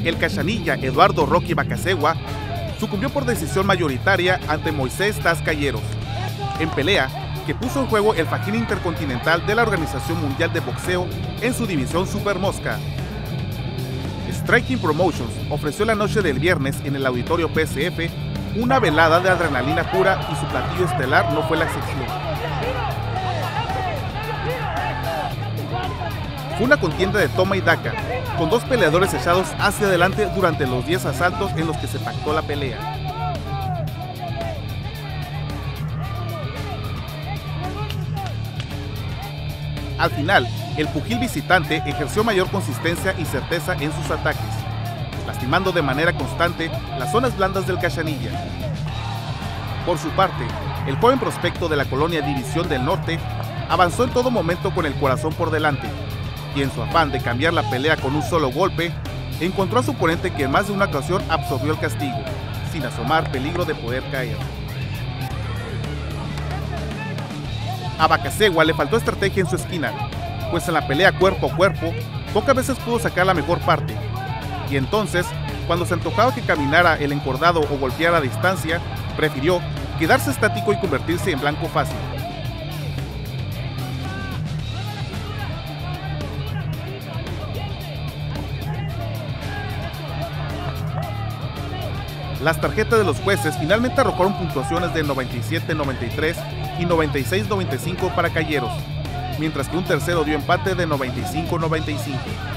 el cachanilla Eduardo Rocky Bacasegua sucumbió por decisión mayoritaria ante Moisés Taz Calleros, en pelea que puso en juego el fajín intercontinental de la Organización Mundial de Boxeo en su división Super Mosca. Striking Promotions ofreció la noche del viernes en el auditorio PSF una velada de adrenalina pura y su platillo estelar no fue la excepción. Fue una contienda de toma y daca, con dos peleadores echados hacia adelante durante los 10 asaltos en los que se pactó la pelea. Al final, el pugil visitante ejerció mayor consistencia y certeza en sus ataques, lastimando de manera constante las zonas blandas del cachanilla. Por su parte, el joven prospecto de la colonia División del Norte avanzó en todo momento con el corazón por delante, y en su afán de cambiar la pelea con un solo golpe, encontró a su oponente que en más de una ocasión absorbió el castigo, sin asomar peligro de poder caer. A Bacasegua le faltó estrategia en su esquina, pues en la pelea cuerpo a cuerpo, pocas veces pudo sacar la mejor parte. Y entonces, cuando se antojaba que caminara el encordado o golpeara a distancia, prefirió quedarse estático y convertirse en blanco fácil. Las tarjetas de los jueces finalmente arrojaron puntuaciones de 97-93 y 96-95 para Calleros, mientras que un tercero dio empate de 95-95.